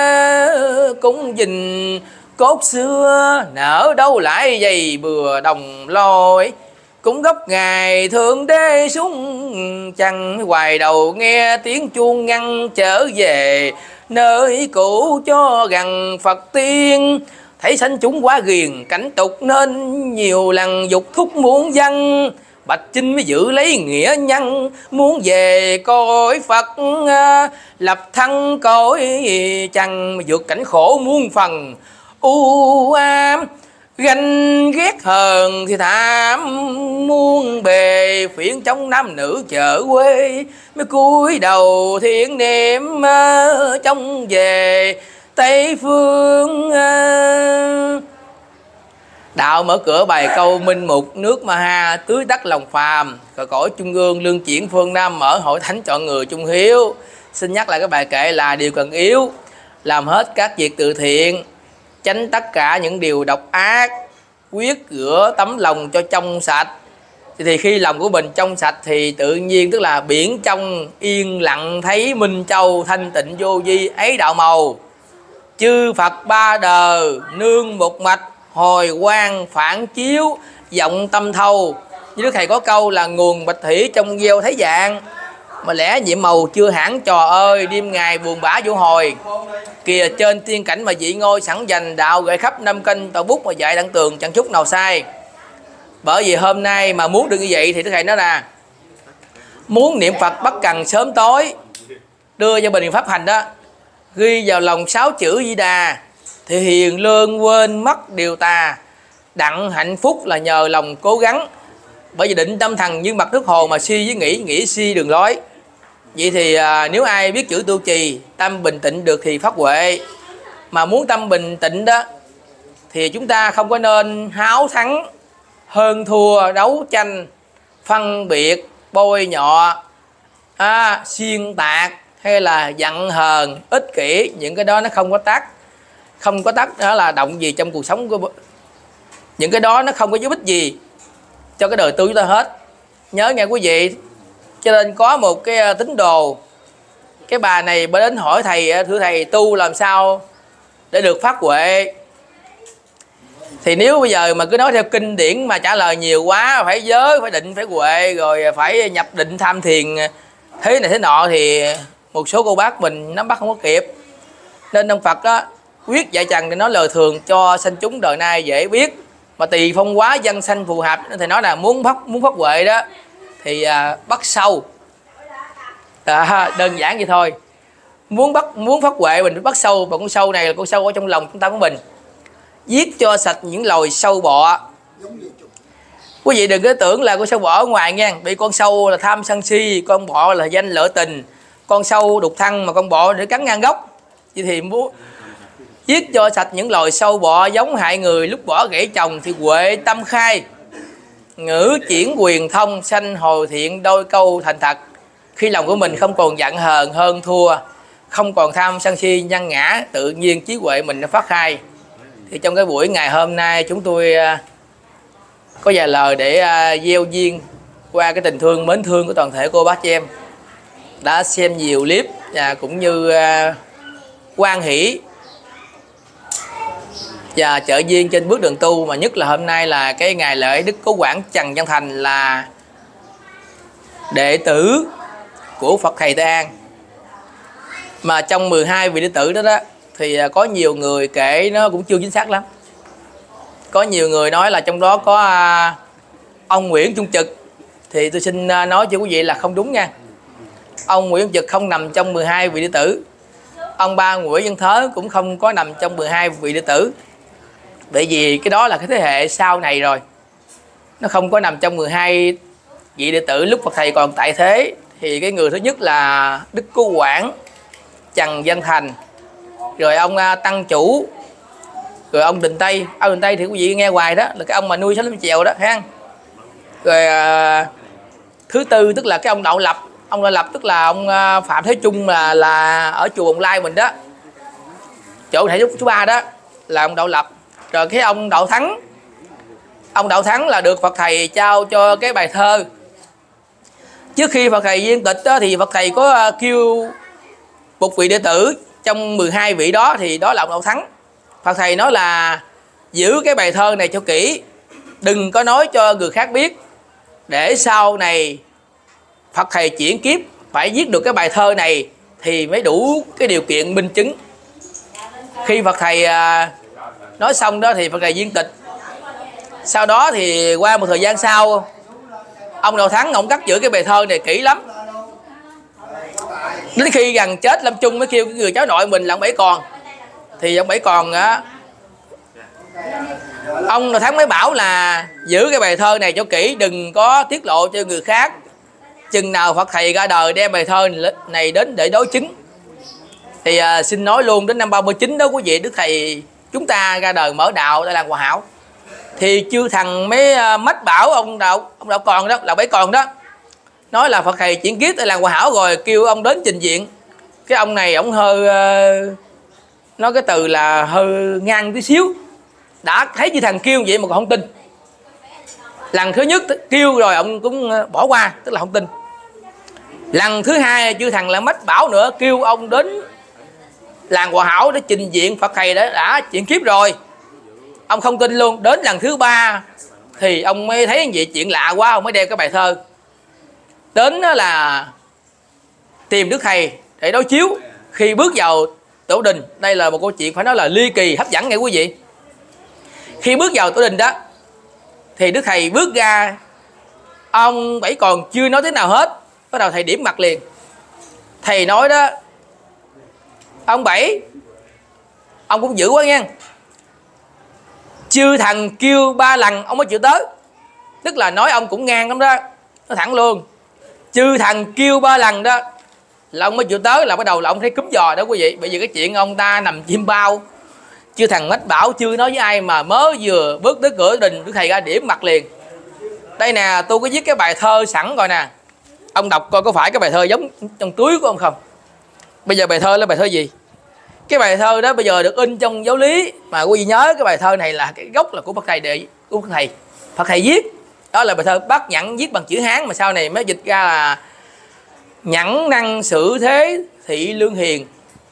cũng dình cốt xưa, nở đâu lại dày bừa đồng lôi. Cũng gốc ngài thượng đế xuống chẳng, hoài đầu nghe tiếng chuông ngăn trở về nơi cũ cho gần Phật tiên. Thấy sanh chúng quá ghiền cảnh tục nên nhiều lần dục thúc muốn dân. Bạch Chinh mới giữ lấy nghĩa nhân, muốn về cõi Phật lập thân cõi chẳng, vượt cảnh khổ muôn phần u ám. Ganh ghét hờn thì tham muôn bề, phiền trong nam nữ chợ quê, mới cúi đầu thiện niệm trong về Tây phương. Đạo mở cửa bài câu minh mục, nước ma ha tưới đắc lòng phàm, cõi cõi trung ương lương chuyển phương Nam, mở hội thánh chọn người trung hiếu. Xin nhắc lại cái bài kệ là điều cần yếu, làm hết các việc từ thiện, tránh tất cả những điều độc ác, quyết rửa tấm lòng cho trong sạch. Thì khi lòng của mình trong sạch thì tự nhiên, tức là biển trong yên lặng thấy minh châu, thanh tịnh vô vi ấy đạo màu. Chư Phật ba đời nương một mạch, hồi quang phản chiếu vọng tâm thâu. Như Đức thầy có câu là nguồn bạch thủy trong gieo thấy dạng, mà lẽ nhiệm màu chưa hẳn. Trò ơi đêm ngày buồn bã vô hồi, kìa trên tiên cảnh mà dị ngôi sẵn dành đạo gửi khắp năm kênh tàu bút mà dạy đặng tường chẳng chút nào sai. Bởi vì hôm nay mà muốn được như vậy thì Đức Thầy nói là muốn niệm Phật bất cần sớm tối, đưa cho bình pháp hành đó, ghi vào lòng sáu chữ Di Đà thì hiền lương quên mất điều tà, đặng hạnh phúc là nhờ lòng cố gắng. Bởi vì định tâm thần như mặt nước hồ mà si với nghĩ, nghĩ si đường lối. Vậy thì à, nếu ai biết chữ tu trì, tâm bình tĩnh được thì phát huệ. Mà muốn tâm bình tĩnh đó thì chúng ta không có nên háo thắng, hơn thua, đấu tranh, phân biệt, bôi nhọ, à, xuyên tạc hay là giận hờn, ích kỷ. Những cái đó nó không có tác, không có tác đó là động gì trong cuộc sống của những cái đó, nó không có giúp ích gì cho cái đời tu chúng ta hết. Nhớ nghe quý vị. Cho nên có một cái tín đồ, cái bà này bà đến hỏi thầy, thưa thầy tu làm sao để được phát huệ. Thì nếu bây giờ mà cứ nói theo kinh điển mà trả lời nhiều quá, phải giới, phải định, phải huệ, rồi phải nhập định tham thiền thế này thế nọ, thì một số cô bác mình nắm bắt không có kịp. Nên ông Phật đó quyết dạy trần để nói lời thường cho sanh chúng đời nay dễ biết. Mà tùy phong hóa dân sanh phù hợp, thì nói là muốn phát muốn phát huệ đó thì à, bắt sâu, à, đơn giản vậy thôi. Muốn bắt muốn phát huệ mình bắt sâu, và con sâu này là con sâu ở trong lòng chúng ta của mình, giết cho sạch những loài sâu bọ. Quý vị đừng có tưởng là con sâu bọ ở ngoài nha, bị con sâu là tham sân si, con bọ là danh lợi tình, con sâu đục thân, mà con bọ để cắn ngang gốc. Vậy thì muốn giết cho sạch những loài sâu bọ giống hại người, lúc bỏ gãy chồng thì huệ tâm khai, ngữ chuyển quyền thông, sanh hồi thiện đôi câu thành thật. Khi lòng của mình không còn giận hờn hơn thua, không còn tham sân si nhân ngã, tự nhiên trí huệ mình nó phát khai. Thì trong cái buổi ngày hôm nay chúng tôi có vài lời để gieo duyên qua cái tình thương mến thương của toàn thể cô bác chị em đã xem nhiều clip và cũng như hoan hỷ và trợ duyên trên bước đường tu. Mà nhất là hôm nay là cái ngày lễ Đức Cố Quảng Trần Văn Thành là đệ tử của Phật Thầy Tây An. Mà trong mười hai vị đệ tử đó đó thì có nhiều người kể nó cũng chưa chính xác lắm. Có nhiều người nói là trong đó có ông Nguyễn Trung Trực, thì tôi xin nói cho quý vị là không đúng nha. Ông Nguyễn Trung Trực không nằm trong mười hai vị đệ tử. Ông ba Nguyễn Văn Thớ cũng không có nằm trong mười hai vị đệ tử. Bởi vì cái đó là cái thế hệ sau này rồi, nó không có nằm trong mười hai vị đệ tử lúc Phật Thầy còn tại thế. Thì cái người thứ nhất là Đức Cố Quảng Trần Văn Thành, rồi ông Tăng Chủ, rồi ông Đình Tây. Ông Đình Tây thì quý vị nghe hoài đó, là cái ông mà nuôi sáu lăm chèo đó ha. Rồi à, thứ tư tức là cái ông Đậu Lập. Ông Đậu Lập tức là ông Phạm Thế Trung, là là ở chùa Bồng Lai mình đó, chỗ thầy số ba đó là ông Đậu Lập. Rồi cái ông Đậu Thắng, ông Đậu Thắng là được Phật Thầy trao cho cái bài thơ. Trước khi Phật Thầy viên tịch đó, thì Phật Thầy có kêu một vị đệ tử trong mười hai vị đó, thì đó là ông Đậu Thắng. Phật Thầy nói là giữ cái bài thơ này cho kỹ, đừng có nói cho người khác biết, để sau này Phật Thầy chuyển kiếp phải viết được cái bài thơ này thì mới đủ cái điều kiện minh chứng. Khi Phật Thầy nói xong đó thì Phật Thầy viên tịch. Sau đó thì qua một thời gian sau, ông Đậu Thắng ông cắt giữ cái bài thơ này kỹ lắm. Đến khi gần chết lâm chung mới kêu cái người cháu nội mình là ông Bảy Còn. Thì ông Bảy Còn á, ông Đậu Thắng mới bảo là giữ cái bài thơ này cho kỹ, đừng có tiết lộ cho người khác. Chừng nào Phật Thầy ra đời đem bài thơ này đến để đối chứng. Thì à, xin nói luôn, đến năm ba mươi chín đó quý vị, Đức Thầy chúng ta ra đời mở đạo tại làng Hòa Hảo. Thì chư thằng mới à, mách bảo ông Đậu, ông Đậu Còn đó, là Bảy Còn đó, nói là Phật Thầy chuyển kiếp tại làng Hòa Hảo rồi, kêu ông đến trình diện. Cái ông này ông hơi uh, nói cái từ là hơi ngang tí xíu. Đã thấy chư thằng kêu vậy mà còn không tin. Lần thứ nhất kêu rồi ông cũng bỏ qua, tức là không tin. Lần thứ hai chư thằng lại mách bảo nữa, kêu ông đến làng Hòa Hảo để trình diện Phật Thầy đã, đã chuyển kiếp rồi, ông không tin luôn. Đến lần thứ ba thì ông mới thấy gì chuyện lạ quá, ông mới đeo cái bài thơ đến. Đó là tìm Đức Thầy để đối chiếu. Khi bước vào tổ đình, đây là một câu chuyện phải nói là ly kỳ hấp dẫn nghe quý vị. Khi bước vào tổ đình đó thì Đức Thầy bước ra, ông Bảy còn chưa nói thế nào hết, bắt đầu thầy điểm mặt liền. Thầy nói đó: ông Bảy, ông cũng dữ quá nha, chư thần kêu ba lần ông mới chịu tới. Tức là nói ông cũng ngang lắm đó, nó thẳng luôn. Chư thần kêu ba lần đó là ông mới chịu tới, là bắt đầu là ông thấy cúm giò đó quý vị. Bởi vì cái chuyện ông ta nằm chim bao, chư thần mách bảo chưa nói với ai mà mới vừa bước tới cửa đình, Đức Thầy ra điểm mặt liền. Đây nè, tôi có viết cái bài thơ sẵn rồi nè, ông đọc coi có phải cái bài thơ giống trong túi của ông không. Bây giờ bài thơ là bài thơ gì? Cái bài thơ đó bây giờ được in trong giáo lý, mà quý vị nhớ cái bài thơ này là cái gốc là của Phật Thầy đệ của Phật Thầy Phật Thầy viết. Đó là bài thơ Bác Nhẫn viết bằng chữ Hán, mà sau này mới dịch ra là nhẫn năng xử thế thị lương hiền,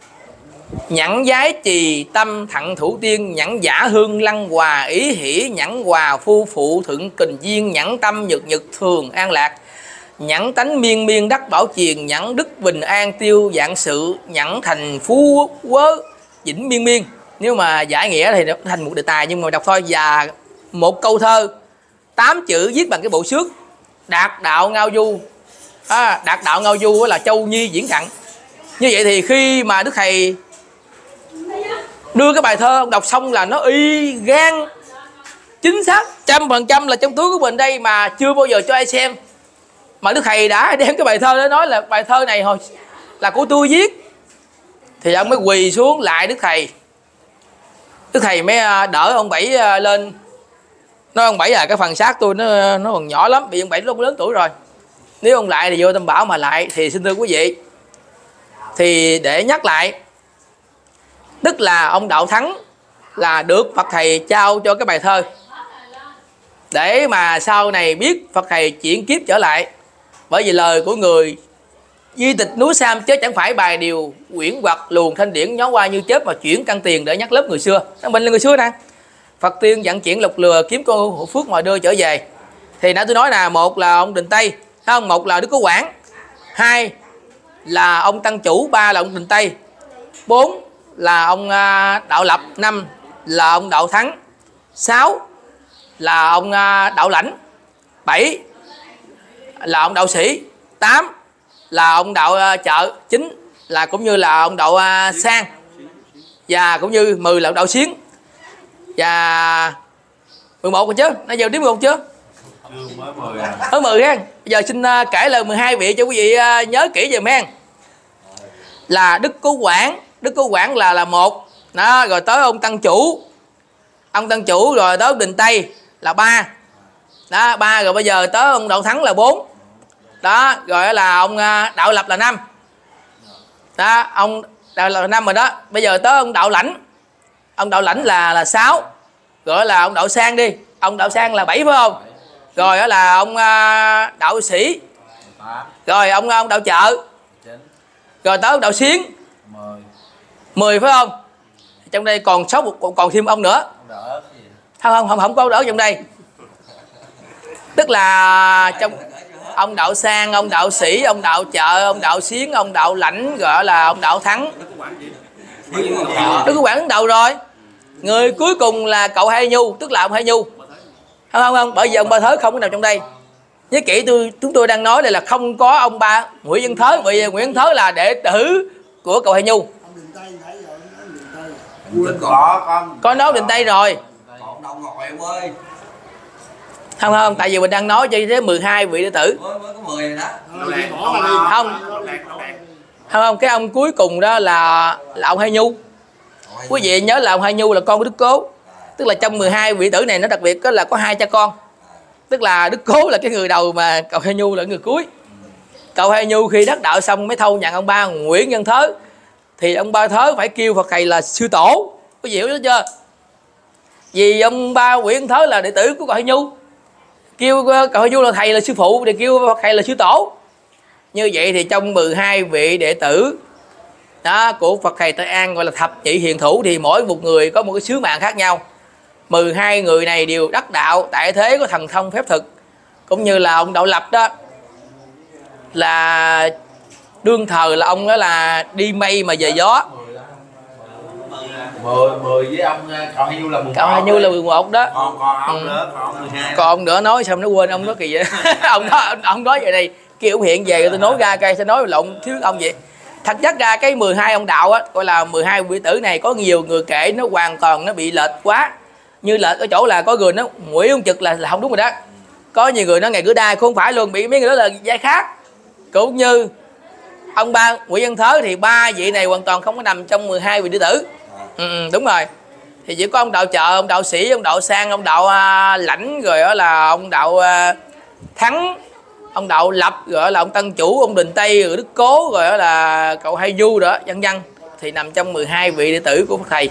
nhẫn giái trì tâm thận thủ tiên, nhẫn giả hương lăng hòa ý hỷ, nhẫn hòa phu phụ thượng kình duyên, nhẫn tâm nhật nhật thường an lạc, nhẫn tánh miên miên đắc bảo triền, nhẫn đức bình an tiêu dạng sự, nhẫn thành phú quớ vĩnh miên miên. Nếu mà giải nghĩa thì nó thành một đề tài, nhưng mà đọc thôi. Và một câu thơ tám chữ viết bằng cái bộ xước: đạt đạo ngao du. À, đạt đạo ngao du là châu nhi diễn cận. Như vậy thì khi mà Đức Thầy đưa cái bài thơ ông đọc xong là nó y gan chính xác trăm phần trăm là trong túi của mình đây, mà chưa bao giờ cho ai xem. Mà Đức Thầy đã đem cái bài thơ đó nói là bài thơ này hồi là của tôi viết, thì ông mới quỳ xuống lại Đức Thầy. Đức Thầy mới đỡ ông Bảy lên, nói: ông Bảy à, cái phần xác tôi nó nó còn nhỏ lắm, vì ông Bảy lúc lớn tuổi rồi, nếu ông lại thì vô Tam Bảo mà lại. Thì xin thưa quý vị, thì để nhắc lại, tức là ông Đạo Thắng là được Phật Thầy trao cho cái bài thơ, để mà sau này biết Phật Thầy chuyển kiếp trở lại. Bởi vì lời của người di tịch núi Sam chứ chẳng phải bài điều quyển hoặc luồng thanh điển nhón qua như chớp mà chuyển căn tiền để nhắc lớp người xưa. Mình là người xưa nè. Phật tiên dặn chuyển lục lừa kiếm cô hộ phước mọi đưa trở về. Thì nãy tôi nói là một là ông Định Tây, không, một là Đức Cố Quảng, hai là ông Tăng Chủ, ba là ông Định Tây, bốn là ông Đạo Lập, năm là ông Đạo Thắng, sáu là ông Đạo Lãnh, bảy là ông Đạo Sĩ, tám là ông Đạo Chợ, chín là cũng như là ông Đạo Sang, và cũng như mười là ông Đạo Xuyến, và mười một rồi chứ, nãy giờ đến mười một chưa? Mới mười ha. Bây giờ xin kể lời mười hai vị cho quý vị nhớ kỹ giùm ha. Là Đức Cố Quảng, Đức Cố Quảng là là một đó, rồi tới ông Tăng Chủ, ông Tăng Chủ, rồi tới ông Định Tây là ba đó, ba rồi bây giờ tới ông Đạo Thắng là bốn đó, rồi là ông Đạo Lập là năm đó, ông Đạo Lập là năm rồi đó. Bây giờ tới ông Đạo Lãnh, ông Đạo Lãnh là là sáu, gọi là ông Đạo Sang đi, ông Đạo Sang là bảy phải không? Rồi đó là ông Đạo Sĩ, rồi ông ông Đạo Chợ, rồi tới ông Đạo Xuyến mười phải không? Trong đây còn sáu còn, còn thêm ông nữa. Không không không không có đỡ trong đây. Tức là trong ông Đạo Sang, ông Đạo Sĩ, ông Đạo Chợ, ông Đạo Xuyến, ông Đạo Lãnh, gọi là ông Đạo Thắng. Đức Cố Quảng đứng đầu rồi. Người cuối cùng là cậu Hai Nhu, tức là ông Hai Nhu. Không không không, bởi vì ông Ba Thớ không có nằm trong đây. Nhớ kỹ, tôi chúng tôi đang nói đây là không có ông ba Nguyễn Văn Thớ, bởi vì Nguyễn Văn Thớ là đệ tử của cậu Hai Nhu. Có nói Định Tây rồi. Không không, tại vì mình đang nói cho thế mười hai vị đệ tử. Không. Không không, cái ông cuối cùng đó là là ông Hai Nhu. Quý vị nhớ là ông Hai Nhu là con của Đức Cố. Tức là trong mười hai vị tử này nó đặc biệt đó là có hai cha con. Tức là Đức Cố là cái người đầu mà cậu Hai Nhu là người cuối. Cậu Hai Nhu khi đắc đạo xong mới thâu nhận ông ba Nguyễn Văn Thớ, thì ông Ba Thớ phải kêu Phật Thầy là sư tổ. Có hiểu đó chưa? Vì ông ba Nguyễn Văn Thớ là đệ tử của cậu Hai Nhu, kêu cậu Hai Nhu là thầy là sư phụ, thì kêu Phật Thầy là sư tổ. Như vậy thì trong mười hai vị đệ tử đó của Phật Thầy Tây An gọi là thập nhị hiền thủ, thì mỗi một người có một cái sứ mạng khác nhau. mười hai người này đều đắc đạo tại thế, có thần thông phép thực. Cũng như là ông Đạo Lập đó là đương thờ là ông đó là đi mây mà về gió. mười mười với ông Cao Hai Nhu là mười một. Cao Hai Nhu là mười một đó. Còn còn ông Ừ. nữa, còn ông mười hai. Còn ông nữa nói xong nó quên ông đó kỳ vậy. ông đó ông nói vậy này kêu ông hiện về tôi nói ra cây sẽ nói lộn thiếu ông vậy. Thật chất ra cái mười hai ông đạo á, gọi là mười hai vị tử này có nhiều người kể nó hoàn toàn nó bị lệch quá. Như lệch ở chỗ là có người nó Nguyễn ông Trực là, là không đúng rồi đó. Có nhiều người nói ngày cửa đai không phải luôn, bị mấy người đó là giai khác. Cũng như ông ba Nguyễn Văn Thớ thì ba vị này hoàn toàn không có nằm trong mười hai vị tử tử. Ừ, đúng rồi. Thì chỉ có ông đạo Chợ, ông đạo Sĩ, ông đạo Sang, ông đạo uh, Lãnh, rồi đó là ông đạo uh, Thắng, ông đạo Lập, rồi đó là ông Tân Chủ, ông Đình Tây, rồi Đức Cố, rồi đó là cậu Hai Du đó, vân vân. Thì nằm trong mười hai vị đệ tử của thầy.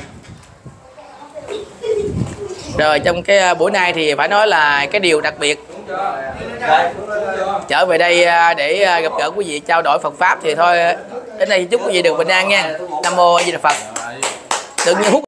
Rồi trong cái buổi nay thì phải nói là cái điều đặc biệt trở về đây để gặp gỡ quý vị trao đổi Phật pháp thì thôi, đến đây chúc quý vị được bình an nha. Nam mô A Di Đà Phật. Đừng như hút